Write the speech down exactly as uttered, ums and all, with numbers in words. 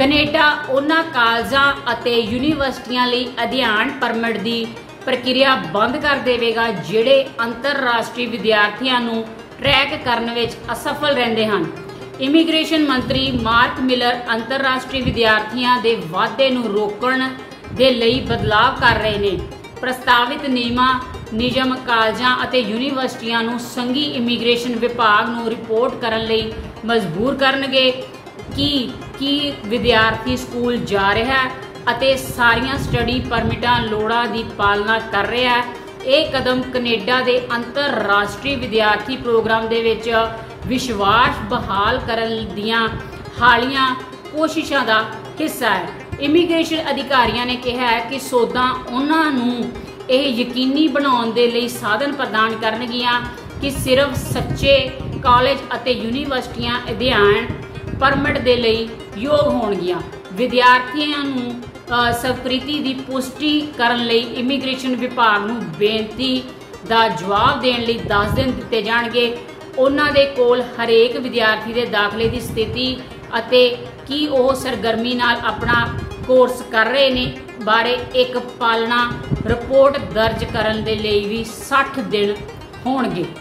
Canada ਉਹਨਾਂ ਕਾਲਜਾਂ ਅਤੇ ਯੂਨੀਵਰਸਿਟੀਆਂ ਲਈ ਅਧਿਐਨ ਪਰਮਿਟ ਦੀ ਪ੍ਰਕਿਰਿਆ ਬੰਦ ਕਰ ਦੇਵੇਗਾ ਜਿਹੜੇ ਅੰਤਰਰਾਸ਼ਟਰੀ ਵਿਦਿਆਰਥੀਆਂ ਨੂੰ ਟਰੈਕ ਕਰਨ ਵਿੱਚ ਅਸਫਲ ਰਹਿੰਦੇ ਹਨ। ਇਮੀਗ੍ਰੇਸ਼ਨ ਮੰਤਰੀ ਮਾਰਕ ਮਿਲਰ ਅੰਤਰਰਾਸ਼ਟਰੀ ਵਿਦਿਆਰਥੀਆਂ ਦੇ ਵਾਧੇ ਨੂੰ ਰੋਕਣ ਦੇ ਲਈ ਬਦਲਾਅ ਕਰ ਰਹੇ ਨੇ। ਪ੍ਰਸਤਾਵਿਤ ਨਿਯਮਾਂ ਨਿਯਮ ਕਾਲਜਾਂ ਅਤੇ ਯੂਨੀਵਰਸਿਟੀਆਂ ਨੂੰ ਸੰਘੀ ਇਮੀਗ੍ਰੇਸ਼ਨ ਵਿਭਾਗ ਨੂੰ ਰਿਪੋਰਟ ਕਰਨ ਲਈ ਮਜਬੂਰ ਕਰਨਗੇ ਕਿ ਕੀ ਵਿਦਿਆਰਥੀ ਸਕੂਲ ਜਾ ਰਿਹਾ ਹੈ ਅਤੇ ਸਾਰੀਆਂ ਸਟੱਡੀ ਪਰਮਿਟਾਂ ਲੋੜਾਂ ਦੀ ਪਾਲਣਾ ਕਰ ਰਿਹਾ ਹੈ। ਇਹ ਕਦਮ ਕੈਨੇਡਾ ਦੇ ਅੰਤਰਰਾਸ਼ਟਰੀ ਵਿਦਿਆਰਥੀ ਪ੍ਰੋਗਰਾਮ ਦੇ ਵਿੱਚ ਵਿਸ਼ਵਾਸ ਬਹਾਲ ਕਰਨ ਦੀਆਂ ਹਾਲੀਆ ਕੋਸ਼ਿਸ਼ਾਂ ਦਾ ਹਿੱਸਾ ਹੈ। ਇਮੀਗ੍ਰੇਸ਼ਨ ਅਧਿਕਾਰੀਆਂ ਨੇ ਕਿਹਾ ਹੈ ਕਿ ਸੋਧਾਂ ਉਹਨਾਂ ਨੂੰ ਇਹ ਯਕੀਨੀ ਬਣਾਉਣ ਦੇ ਲਈ ਸਾਧਨ ਪ੍ਰਦਾਨ ਕਰਨਗੀਆਂ ਕਿ ਸਿਰਫ ਸੱਚੇ ਕਾਲਜ ਅਤੇ ਯੂਨੀਵਰਸਿਟੀਆਂ ਅਧਿਐਨ ਪਰਮਿਟ ਦੇ ਲਈ ਯੋਗ ਹੋਣਗੀਆਂ। ਵਿਦਿਆਰਥੀਆਂ ਨੂੰ ਸਵੀਕ੍ਰਿਤੀ ਦੀ ਪੁਸ਼ਟੀ ਕਰਨ ਲਈ ਇਮੀਗ੍ਰੇਸ਼ਨ ਵਿਭਾਗ ਨੂੰ ਬੇਨਤੀ ਦਾ ਜਵਾਬ ਦੇਣ ਲਈ ਦਸ ਦਿਨ ਦਿੱਤੇ ਜਾਣਗੇ। ਉਹਨਾਂ ਦੇ ਕੋਲ ਹਰੇਕ ਵਿਦਿਆਰਥੀ ਦੇ ਦਾਖਲੇ ਦੀ ਸਥਿਤੀ ਅਤੇ ਕੀ ਉਹ ਸਰਗਰਮੀ ਨਾਲ ਆਪਣਾ ਕੋਰਸ ਕਰ ਰਹੇ ਨੇ ਬਾਰੇ ਇੱਕ ਪਾਲਣਾ ਰਿਪੋਰਟ ਦਰਜ ਕਰਨ ਦੇ ਲਈ ਵੀ ਸੱਠ ਦਿਨ ਹੋਣਗੇ।